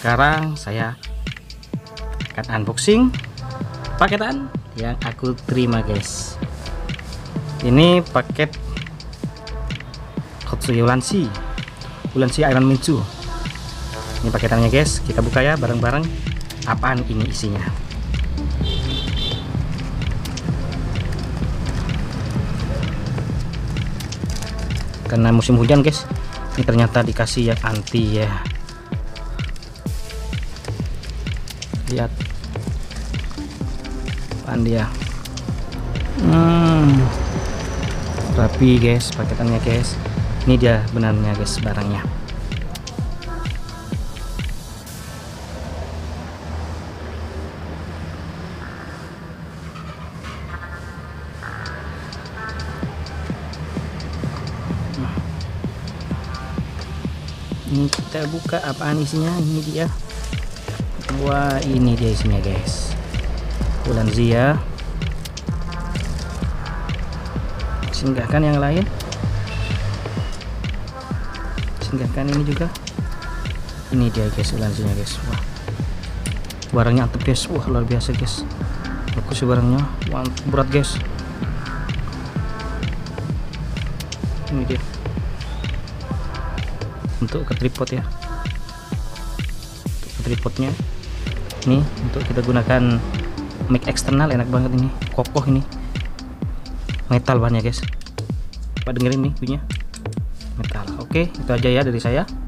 sekarang saya akan unboxing paketan yang aku terima, guys. Ini paket Ulanzi Iron Man 2. Ini paketannya, guys. Kita buka ya bareng-bareng. Apaan ini isinya? Karena musim hujan, guys, ini ternyata dikasih yang anti ya. Lihat apaan dia. Rapi, guys, paketannya, guys. Ini dia benarnya, guys, barangnya. Ini kita buka apaan isinya. Ini dia. Wah, ini dia isinya, guys. Ulanzi ya. Singgahkan yang lain. Singgahkan ini juga. Ini dia, guys, Ulanzinya, guys. Wah, barangnya antep, guys. Wah, luar biasa, guys. Bagus sih barangnya. Wah, berat, guys. Ini dia. Untuk ke tripod ya. Untuk ke tripodnya. Nih, untuk kita gunakan mic eksternal, enak banget ini. Kokoh ini. Metal bahannya, guys. Pak dengerin nih bunyinya. Metal. Oke, itu aja ya dari saya.